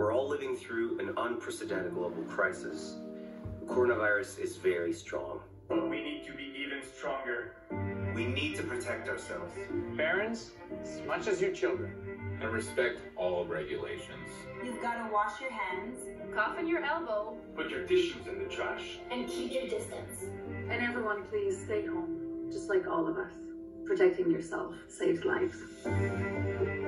We're all living through an unprecedented global crisis. Coronavirus is very strong. But we need to be even stronger. We need to protect ourselves. Parents, as much as your children. And respect all regulations. You've got to wash your hands. Cough in your elbow. Put your tissues in the trash. And keep your distance. And everyone please stay home, just like all of us. Protecting yourself saves lives.